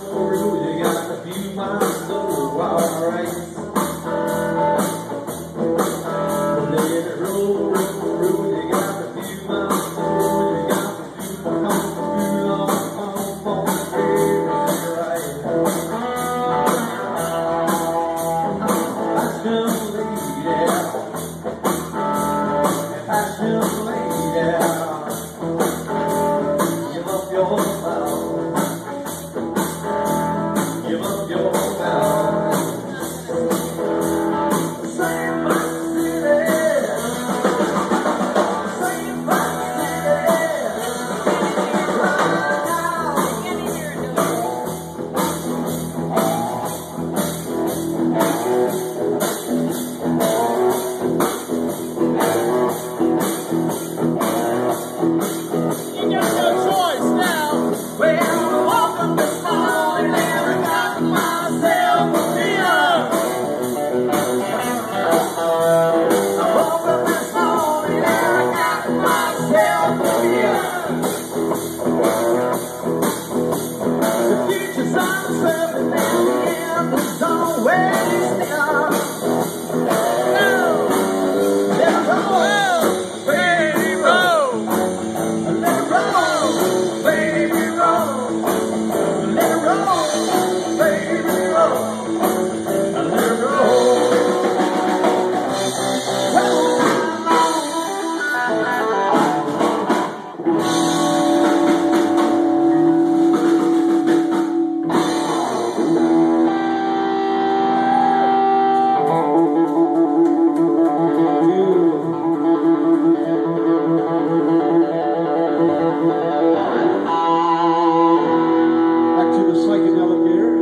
road, you got a few miles to go, alright. Let it roll, roll, roll, you got a few miles to go, you got a few long, right. Passion lady, give up your mouth, give up your mouth. Same black city, same black psychedelic air.